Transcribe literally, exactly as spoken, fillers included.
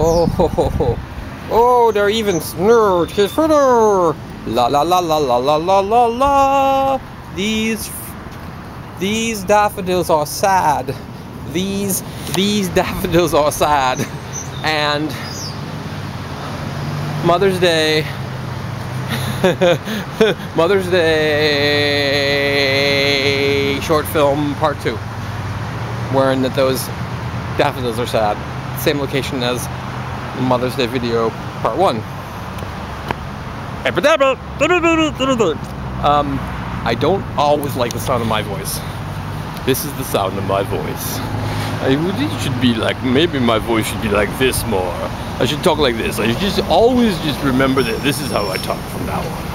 Oh, ho, ho, ho. Oh, they're even snurred. Here's further. La la la la la la la la la. These, these daffodils are sad. These, these daffodils are sad. And Mother's Day. Mother's Day short film part two, wherein that those daffodils are sad. Same location as Mother's Day video part one. Um, I don't always like the sound of my voice. This is the sound of my voice. I really should be like, maybe my voice should be like this more. I should talk like this. I should just always just remember that this is how I talk from now on.